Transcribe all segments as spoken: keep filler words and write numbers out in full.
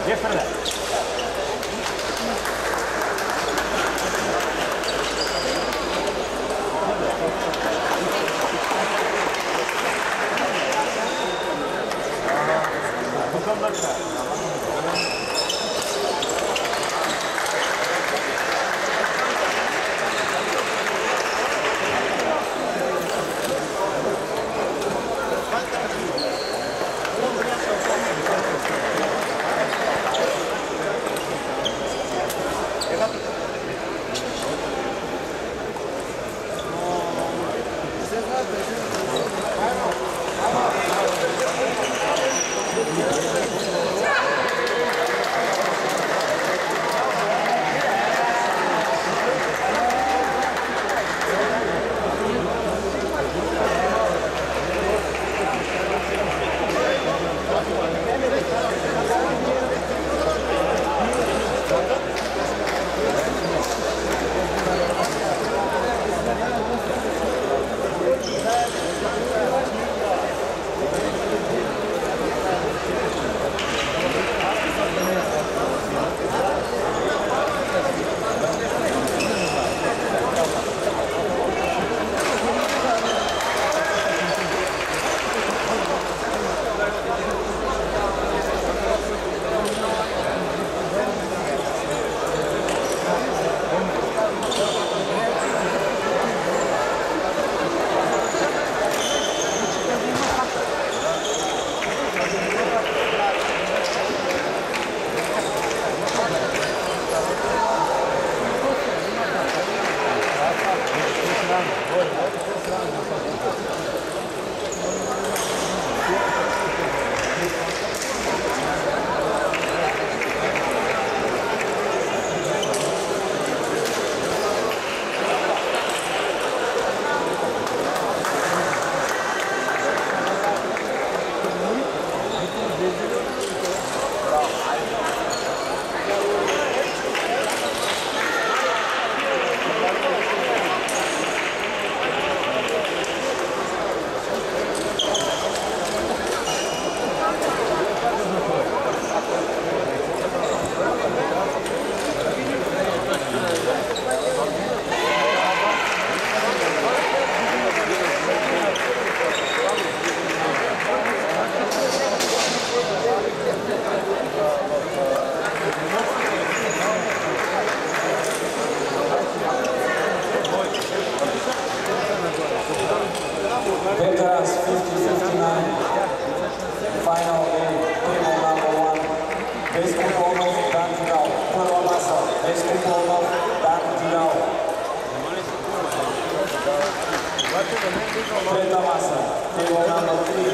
Treta masa, table number three.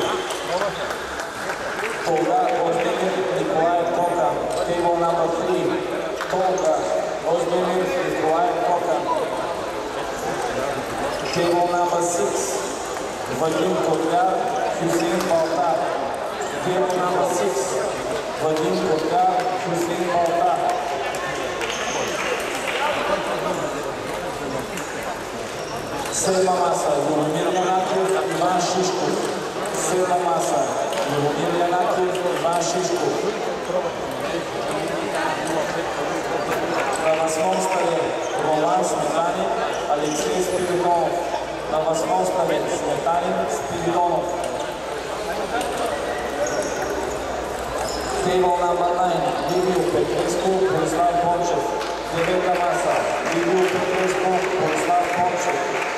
Tolga Ozdemir Nikolai Koka, table number three. Tolga Ozdemir Nikolai Koka. Table number six. Vadim Kotgar, Hussein Baltar. Table number six. Vadim Kotgar, Hussein Baltar. Седма маса, Любомир Янакиев, Иван Шишков. Седма маса, Любомир Янакиев, Иван Шишков. На восьмом столе Роман Сметанин, Алексей Спиридонов. На восьмом столе Сметанин, Спиридонов. Table number nine, Лилию Петреску, Борислав Бончев. Девета маса, Лилию Петреску, Борислав Бончев.